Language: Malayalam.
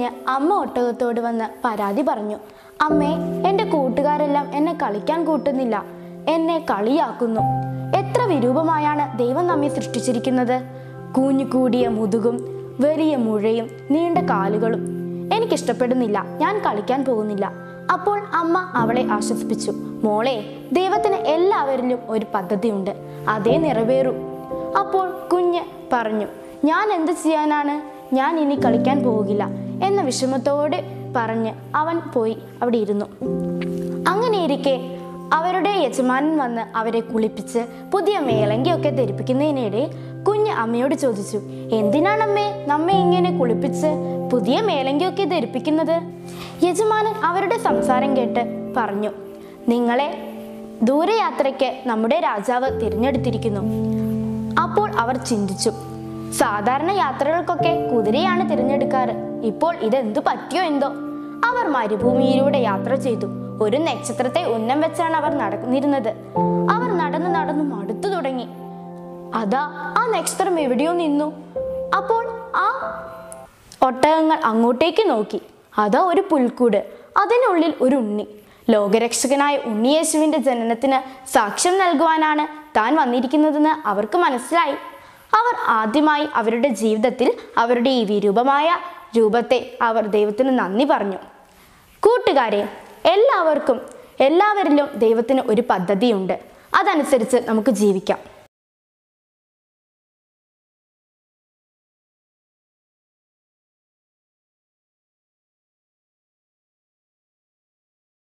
കുഞ്ഞ് അമ്മ ഒട്ടകത്തോട് വന്ന് പരാതി പറഞ്ഞു. അമ്മേ, എൻ്റെ കൂട്ടുകാരെല്ലാം എന്നെ കളിക്കാൻ കൂട്ടുന്നില്ല, എന്നെ കളിയാക്കുന്നു. എത്ര വിരൂപമായാണ് ദൈവം നമ്മെ സൃഷ്ടിച്ചിരിക്കുന്നത്. കൂഞ്ഞു കൂടിയ മുതുകും വലിയ മുഴയും നീണ്ട കാലുകളും. എനിക്കിഷ്ടപ്പെടുന്നില്ല, ഞാൻ കളിക്കാൻ പോകുന്നില്ല. അപ്പോൾ അമ്മ അവളെ ആശ്വസിപ്പിച്ചു. മോളെ, ദൈവത്തിന് എല്ലാവരിലും ഒരു പദ്ധതിയുണ്ട്, അതേ നിറവേറൂ. അപ്പോൾ കുഞ്ഞ് പറഞ്ഞു, ഞാൻ എന്ത് ചെയ്യാനാണ്, ഞാൻ ഇനി കളിക്കാൻ പോകില്ല എന്ന വിഷമത്തോടെ പറഞ്ഞ് അവൻ പോയി അവിടെ ഇരുന്നു. അങ്ങനെയിരിക്കെ അവരുടെ യജമാനൻ വന്ന് അവരെ കുളിപ്പിച്ച് പുതിയ മേലങ്കിയൊക്കെ ധരിപ്പിക്കുന്നതിനിടെ കുഞ്ഞ് അമ്മയോട് ചോദിച്ചു, എന്തിനാണമ്മേ നമ്മെ ഇങ്ങനെ കുളിപ്പിച്ച് പുതിയ മേലങ്കിയൊക്കെ ധരിപ്പിക്കുന്നത്? യജമാനൻ അവരുടെ സംസാരം കേട്ട് പറഞ്ഞു, നിങ്ങളെ ദൂരയാത്രയ്ക്ക് നമ്മുടെ രാജാവ് തിരഞ്ഞെടുത്തിരിക്കുന്നു. അപ്പോൾ അവർ ചിന്തിച്ചു, സാധാരണ യാത്രകൾക്കൊക്കെ കുതിരയാണ് തിരഞ്ഞെടുക്കാറ്, ഇപ്പോൾ ഇതെന്തു പറ്റിയോ എന്തോ. അവർ മരുഭൂമിയിലൂടെ യാത്ര ചെയ്തു. ഒരു നക്ഷത്രത്തെ ഉന്നം വെച്ചാണ് അവർ നടന്നിരുന്നത്. അവർ നടന്നു നടന്നു മടുത്തു തുടങ്ങി. അതാ ആ നക്ഷത്രം എവിടെയോ നിന്നു. അപ്പോൾ ആ ഒട്ടകങ്ങൾ അങ്ങോട്ടേക്ക് നോക്കി. അതാ ഒരു പുൽക്കൂട്, അതിനുള്ളിൽ ഒരു ഉണ്ണി. ലോകരക്ഷകനായ ഉണ്ണിയേശുവിൻ്റെ ജനനത്തിന് സാക്ഷ്യം നൽകുവാനാണ് താൻ വന്നിരിക്കുന്നതെന്ന് അവർക്ക് മനസ്സിലായി. അവർ ആദ്യമായി അവരുടെ ജീവിതത്തിൽ അവരുടെ ഈ വിരൂപമായ രൂപത്തെ അവർ ദൈവത്തിന് നന്ദി പറഞ്ഞു. കൂട്ടുകാരെ, എല്ലാവരിലും ദൈവത്തിന് ഒരു പദ്ധതിയുണ്ട്. അതനുസരിച്ച് നമുക്ക് ജീവിക്കാം.